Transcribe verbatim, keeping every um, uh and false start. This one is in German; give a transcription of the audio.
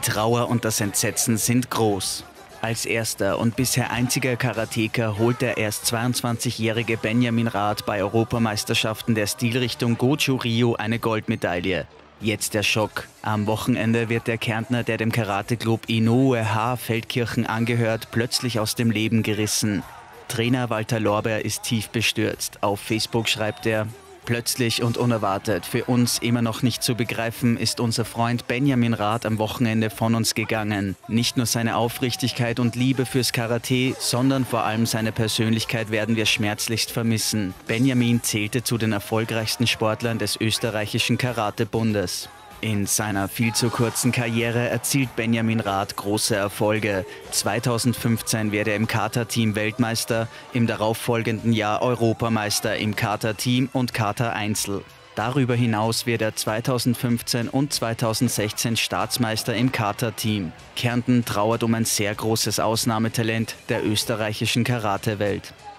Trauer und das Entsetzen sind groß. Als erster und bisher einziger Karateker holt der erst zweiundzwanzigjährige Benjamin Rath bei Europameisterschaften der Stilrichtung Goju-Ryu eine Goldmedaille. Jetzt der Schock. Am Wochenende wird der Kärntner, der dem Karateklub Inoue H Feldkirchen angehört, plötzlich aus dem Leben gerissen. Trainer Walter Lorber ist tief bestürzt. Auf Facebook schreibt er: Plötzlich und unerwartet, für uns immer noch nicht zu begreifen, ist unser Freund Benjamin Rath am Wochenende von uns gegangen. Nicht nur seine Aufrichtigkeit und Liebe fürs Karate, sondern vor allem seine Persönlichkeit werden wir schmerzlichst vermissen. Benjamin zählte zu den erfolgreichsten Sportlern des österreichischen Karatebundes. In seiner viel zu kurzen Karriere erzielt Benjamin Rath große Erfolge. zweitausendfünfzehn wird er im Kata-Team Weltmeister, im darauffolgenden Jahr Europameister im Kata-Team und Kata-Einzel. Darüber hinaus wird er zweitausendfünfzehn und zweitausendsechzehn Staatsmeister im Kata-Team. Kärnten trauert um ein sehr großes Ausnahmetalent der österreichischen Karatewelt.